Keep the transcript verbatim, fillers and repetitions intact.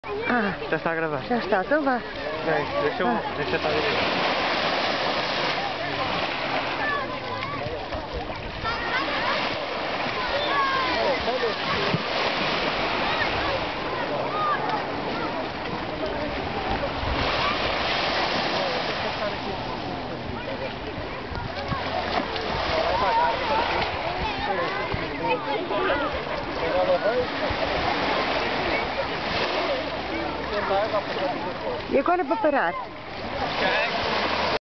Ah, Já está a gravar. já está, então vá. Bem, deixa eu, Ah. deixa eu estar a ver. E agora para parar?